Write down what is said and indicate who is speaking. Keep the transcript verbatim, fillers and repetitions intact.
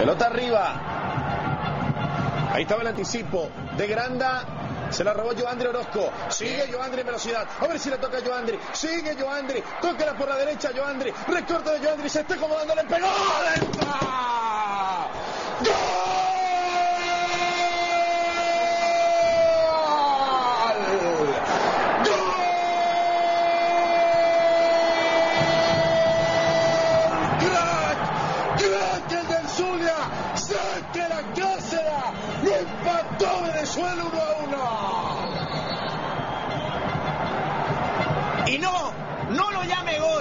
Speaker 1: Pelota arriba. Ahí estaba el anticipo de Granda. Se la robó Joandri Orozco. Sigue Joandri en velocidad. A ver si le toca a Joandri. Sigue Joandri. Tócala por la derecha Joandri. Recorte de Joandri. Se está acomodando. Le pegó. ¡Entra! ¡Gol! ¡Saque la cásera! ¡Lo empató Venezuela uno a uno!
Speaker 2: Y no, no lo llame gol.